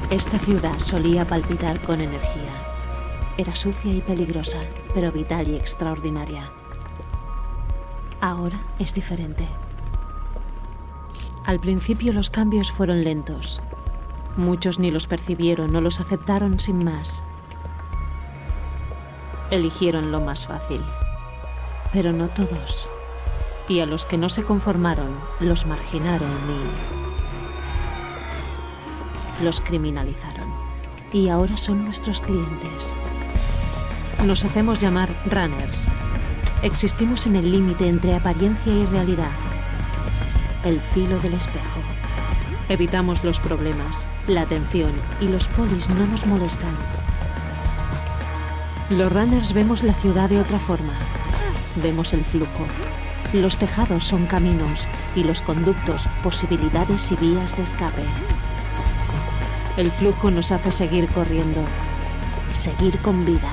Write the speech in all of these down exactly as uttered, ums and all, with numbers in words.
Esta ciudad solía palpitar con energía. Era sucia y peligrosa, pero vital y extraordinaria. Ahora es diferente. Al principio los cambios fueron lentos. Muchos ni los percibieron o los aceptaron sin más. Eligieron lo más fácil. Pero no todos. Y a los que no se conformaron, los marginaron y los criminalizaron. Y ahora son nuestros clientes. Nos hacemos llamar Runners. Existimos en el límite entre apariencia y realidad. El filo del espejo. Evitamos los problemas, la atención, y los polis no nos molestan. Los Runners vemos la ciudad de otra forma. Vemos el flujo. Los tejados son caminos y los conductos, posibilidades y vías de escape. El flujo nos hace seguir corriendo, seguir con vida.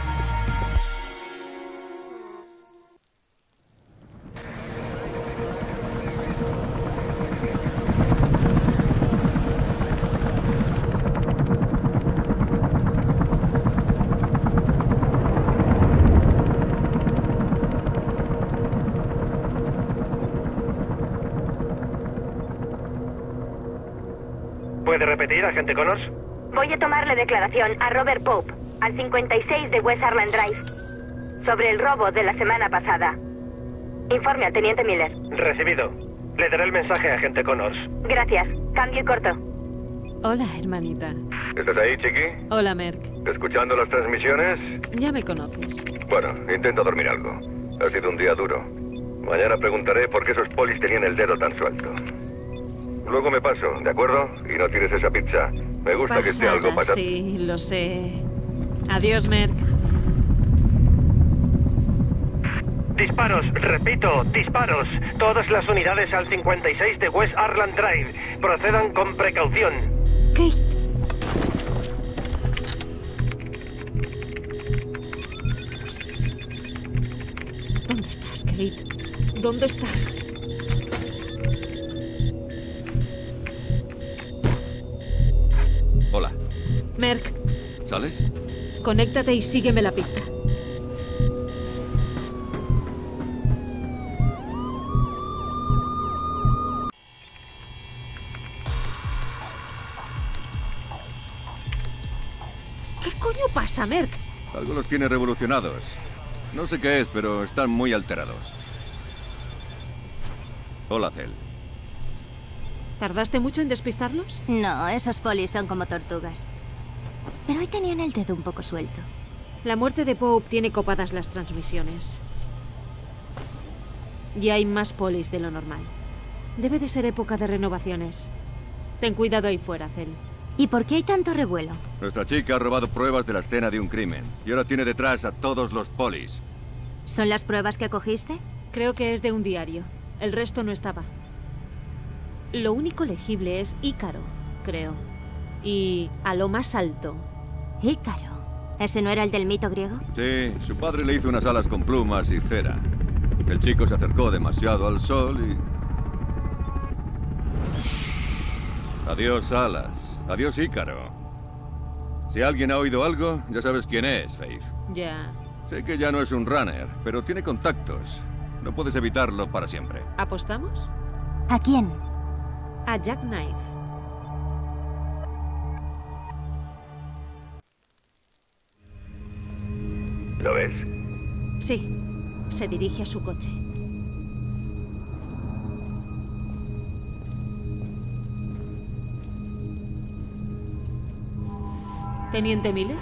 ¿Puede repetir, agente Connors? Voy a tomarle declaración a Robert Pope, al cincuenta y seis de West Harlan Drive, sobre el robo de la semana pasada. Informe al teniente Miller. Recibido. Le daré el mensaje a agente Connors. Gracias. Cambio y corto. Hola, hermanita. ¿Estás ahí, Chiqui? Hola, Merc. ¿Escuchando las transmisiones? Ya me conoces. Bueno, intento dormir algo. Ha sido un día duro. Mañana preguntaré por qué esos polis tenían el dedo tan suelto. Luego me paso, ¿de acuerdo? Y no tires esa pizza. Me gusta Pasada, que esté algo patata. Sí, lo sé. Adiós, Merc. Disparos, repito, disparos. Todas las unidades al cincuenta y seis de West Harlan Drive. Procedan con precaución. Kate. ¿Dónde estás, Kate? ¿Dónde estás? Hola. Merc, ¿Sales? conéctate y sígueme la pista. ¿Qué coño pasa, Merc? Algo los tiene revolucionados. No sé qué es, pero están muy alterados. Hola, Cel. ¿Tardaste mucho en despistarlos? No, esos polis son como tortugas. Pero hoy tenían el dedo un poco suelto. La muerte de Pope tiene copadas las transmisiones. Y hay más polis de lo normal. Debe de ser época de renovaciones. Ten cuidado ahí fuera, Cel. ¿Y por qué hay tanto revuelo? Nuestra chica ha robado pruebas de la escena de un crimen. Y ahora tiene detrás a todos los polis. ¿Son las pruebas que cogiste? Creo que es de un diario. El resto no estaba. Lo único legible es Ícaro, creo. Y a lo más alto. Ícaro. ¿Ese no era el del mito griego? Sí, su padre le hizo unas alas con plumas y cera. El chico se acercó demasiado al sol y... Adiós, alas. Adiós, Ícaro. Si alguien ha oído algo, ya sabes quién es, Faith. Ya. Sé que ya no es un runner, pero tiene contactos. No puedes evitarlo para siempre. ¿Apostamos? ¿A quién? A Jack Knife. ¿Lo ves? Sí. Se dirige a su coche. Teniente Miller.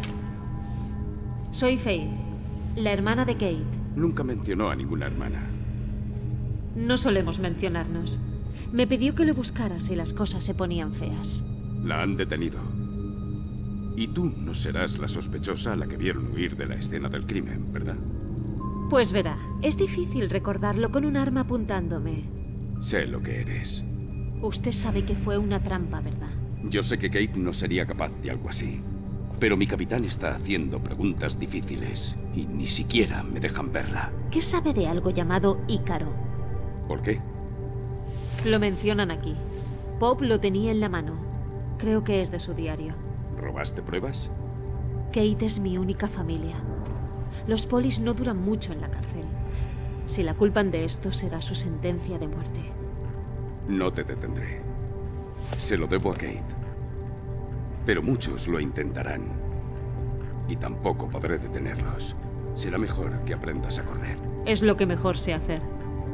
Soy Faith, la hermana de Kate. Nunca mencionó a ninguna hermana. No solemos mencionarnos. Me pidió que lo buscara si las cosas se ponían feas. La han detenido. Y tú no serás la sospechosa a la que vieron huir de la escena del crimen, ¿verdad? Pues verá, es difícil recordarlo con un arma apuntándome. Sé lo que eres. Usted sabe que fue una trampa, ¿verdad? Yo sé que Kate no sería capaz de algo así. Pero mi capitán está haciendo preguntas difíciles y ni siquiera me dejan verla. ¿Qué sabe de algo llamado Ícaro? ¿Por qué? Lo mencionan aquí. Pope lo tenía en la mano. Creo que es de su diario. ¿Robaste pruebas? Kate es mi única familia. Los polis no duran mucho en la cárcel. Si la culpan de esto, será su sentencia de muerte. No te detendré. Se lo debo a Kate. Pero muchos lo intentarán. Y tampoco podré detenerlos. Será mejor que aprendas a correr. Es lo que mejor sé hacer.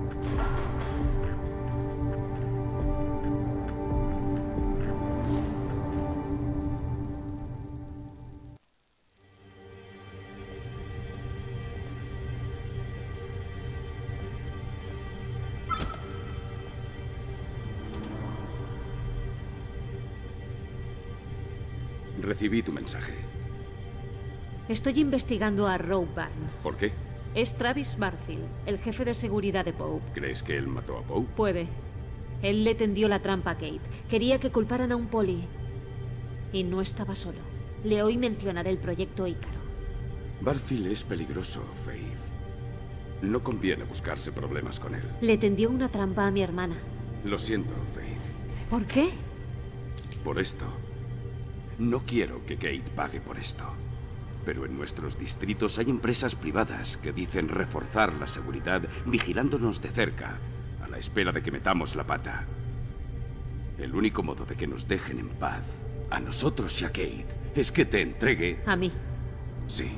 Recibí tu mensaje. Estoy investigando a Rogue Barn. ¿Por qué? Es Travis Barfield, el jefe de seguridad de Pope. ¿Crees que él mató a Pope? Puede. Él le tendió la trampa a Kate. Quería que culparan a un poli. Y no estaba solo. Le oí mencionar el proyecto Ícaro. Barfield es peligroso, Faith. No conviene buscarse problemas con él. Le tendió una trampa a mi hermana. Lo siento, Faith. ¿Por qué? Por esto. No quiero que Kate pague por esto. Pero en nuestros distritos hay empresas privadas que dicen reforzar la seguridad vigilándonos de cerca, a la espera de que metamos la pata. El único modo de que nos dejen en paz, a nosotros y a Kate, es que te entregue... A mí. Sí.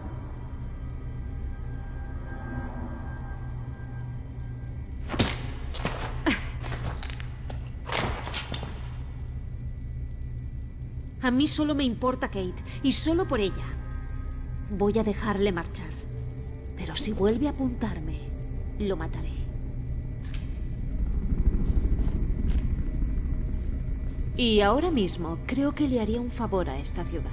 A mí solo me importa Kate, y solo por ella. Voy a dejarle marchar. Pero si vuelve a apuntarme, lo mataré. Y ahora mismo creo que le haría un favor a esta ciudad.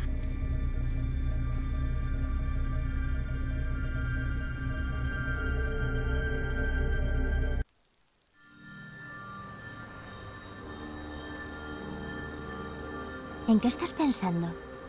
¿En qué estás pensando?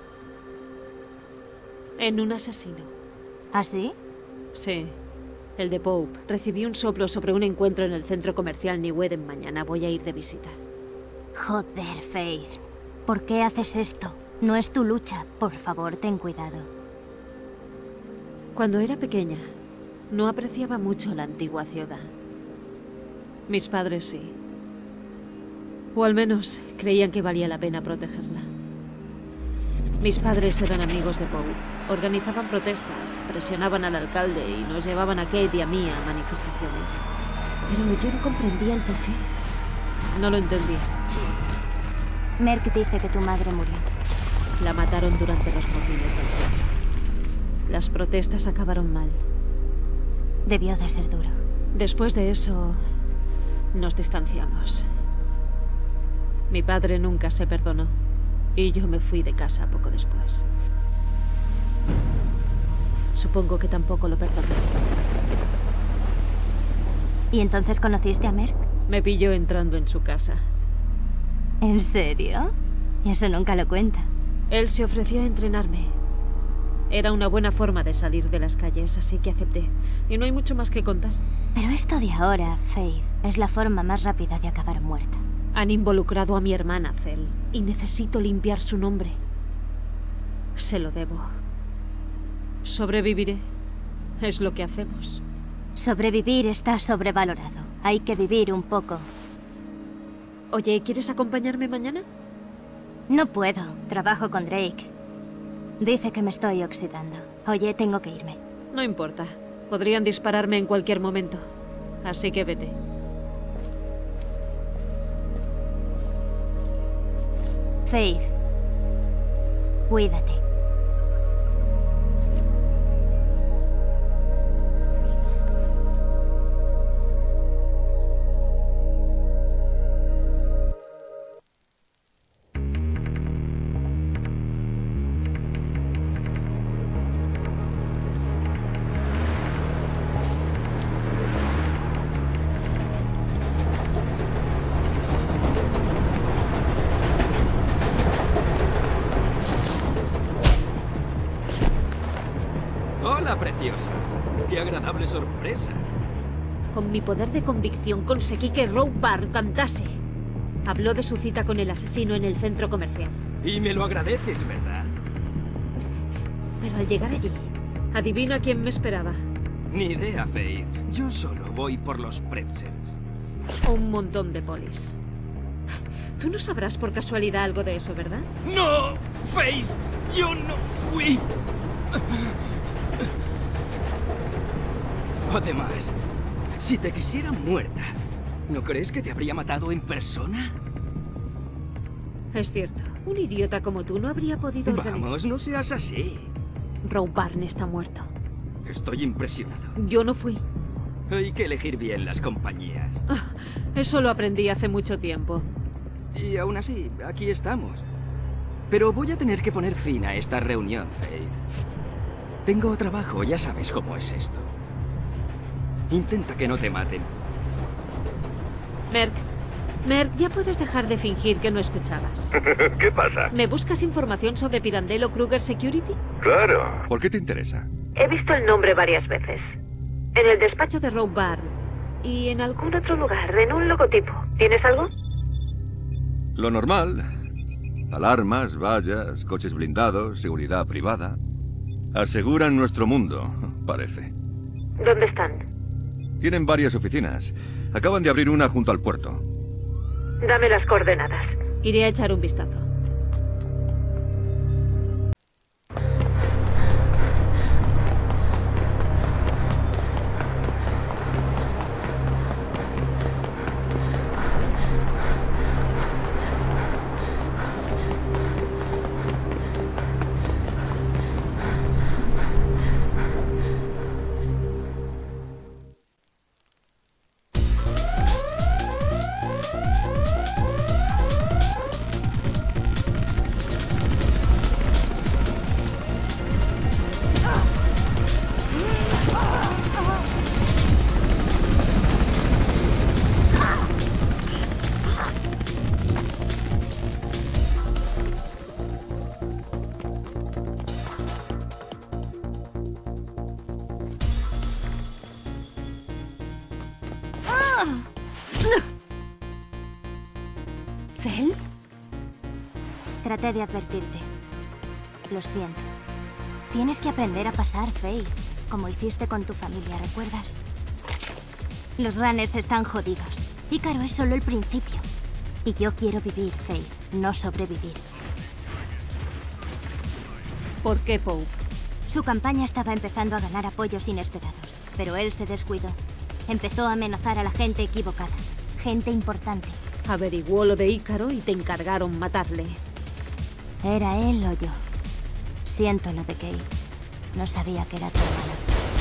En un asesino. ¿Ah, sí? Sí. El de Pope. Recibí un soplo sobre un encuentro en el centro comercial New Eden mañana. Voy a ir de visita. Joder, Faith. ¿Por qué haces esto? No es tu lucha. Por favor, ten cuidado. Cuando era pequeña, no apreciaba mucho la antigua ciudad. Mis padres sí. O al menos creían que valía la pena protegerla. Mis padres eran amigos de Pope. Organizaban protestas, presionaban al alcalde y nos llevaban a Kate y a mí a manifestaciones. Pero yo no comprendía el porqué. No lo entendía. Merck dice que tu madre murió. La mataron durante los motines del centro. Las protestas acabaron mal. Debió de ser duro. Después de eso, nos distanciamos. Mi padre nunca se perdonó. Y yo me fui de casa poco después. Supongo que tampoco lo perdoné. ¿Y entonces conociste a Merck? Me pilló entrando en su casa. ¿En serio? Eso nunca lo cuenta. Él se ofreció a entrenarme. Era una buena forma de salir de las calles, así que acepté. Y no hay mucho más que contar. Pero esto de ahora, Faith, es la forma más rápida de acabar muerta. Han involucrado a mi hermana, Cel, y necesito limpiar su nombre. Se lo debo. Sobreviviré. Es lo que hacemos. Sobrevivir está sobrevalorado. Hay que vivir un poco. Oye, ¿quieres acompañarme mañana? No puedo. Trabajo con Drake. Dice que me estoy oxidando. Oye, tengo que irme. No importa. Podrían dispararme en cualquier momento. Así que vete. Faith, cuídate. Hola, preciosa. Qué agradable sorpresa. Con mi poder de convicción conseguí que Rogue Barn cantase. Habló de su cita con el asesino en el centro comercial. Y me lo agradeces, ¿verdad? Pero al llegar allí, adivina quién me esperaba. Ni idea, Faith. Yo solo voy por los pretzels. Un montón de polis. Tú no sabrás por casualidad algo de eso, ¿verdad? ¡No! Faith, yo no fui. Además, si te quisiera muerta, ¿no crees que te habría matado en persona? Es cierto. Un idiota como tú no habría podido organizar. Vamos, no seas así. Roe Barn está muerto. Estoy impresionado. Yo no fui. Hay que elegir bien las compañías. Ah, eso lo aprendí hace mucho tiempo. Y aún así, aquí estamos. Pero voy a tener que poner fin a esta reunión, Faith. Tengo trabajo, ya sabes cómo es esto. Intenta que no te maten. Merc, Merc, ya puedes dejar de fingir que no escuchabas. ¿Qué pasa? ¿Me buscas información sobre Pirandello Kruger Security? Claro. ¿Por qué te interesa? He visto el nombre varias veces. En el despacho De Roe Barn. Y en algún en otro lugar, en un logotipo. ¿Tienes algo? Lo normal. Alarmas, vallas, coches blindados, seguridad privada. Aseguran nuestro mundo, parece. ¿Dónde están? Tienen varias oficinas. Acaban de abrir una junto al puerto. Dame las coordenadas. Iré a echar un vistazo. ¿Fel? Traté de advertirte. Lo siento. Tienes que aprender a pasar, Faith, como hiciste con tu familia, ¿recuerdas? Los runners están jodidos. Ícaro es solo el principio. Y yo quiero vivir, Faith, no sobrevivir. ¿Por qué Pope? Su campaña estaba empezando a ganar apoyos inesperados, pero él se descuidó. Empezó a amenazar a la gente equivocada. Gente importante. Averiguó lo de Ícaro y te encargaron matarle. ¿Era él o yo? Siento lo de Kate. No sabía que era tu hermana.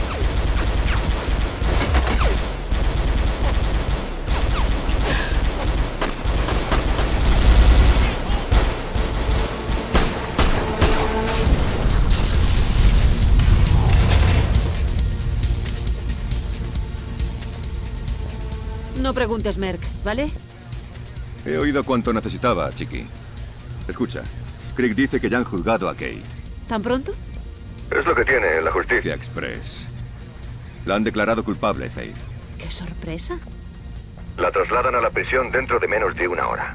No preguntes, Merc, ¿vale? He oído cuanto necesitaba, Chiqui. Escucha, Crick dice que ya han juzgado a Kate. ¿Tan pronto? Es lo que tiene la justicia. Express. La han declarado culpable, Faith. ¡Qué sorpresa! La trasladan a la prisión dentro de menos de una hora.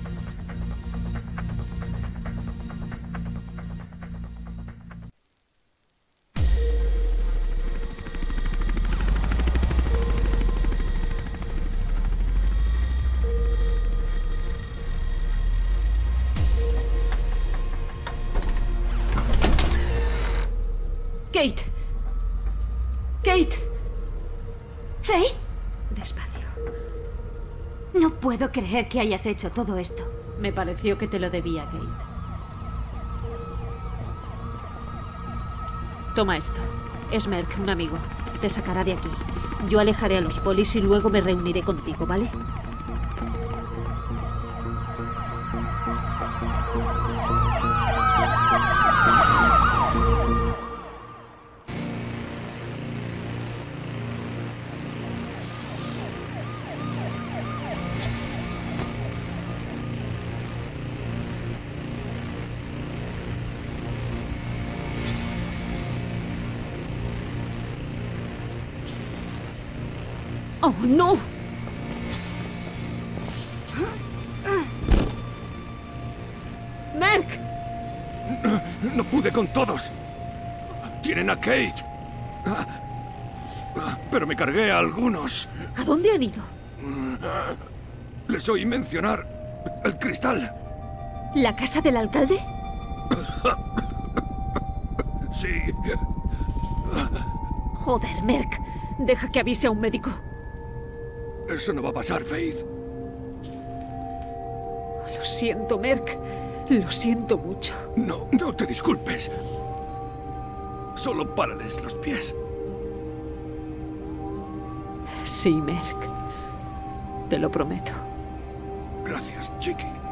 ¡Kate! ¡Kate! ¿Faith? Despacio. No puedo creer que hayas hecho todo esto. Me pareció que te lo debía, Kate. Toma esto. Es Merc, un amigo. Te sacará de aquí. Yo alejaré a los polis y luego me reuniré contigo, ¿vale? ¡Oh, no! Pude con todos. Tienen a Kate. Pero me cargué a algunos. ¿A dónde han ido? Les oí mencionar el cristal. ¿La casa del alcalde? Sí. Joder, Merc. Deja que avise a un médico. Eso no va a pasar, Faith. Lo siento, Merc. Lo siento mucho. No, no te disculpes. Solo párales los pies. Sí, Merc. Te lo prometo. Gracias, Chiqui.